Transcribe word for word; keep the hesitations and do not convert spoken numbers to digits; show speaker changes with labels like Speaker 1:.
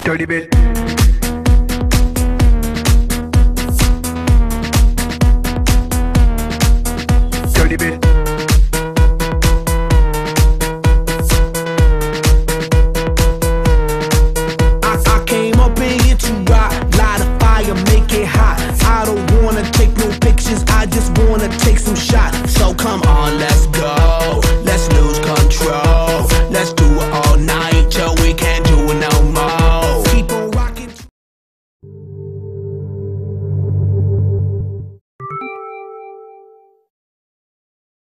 Speaker 1: Dirty bit. Dirty bit.
Speaker 2: I, I came up in here to rock, light a fire, make it hot. I don't wanna take no pictures, I just wanna take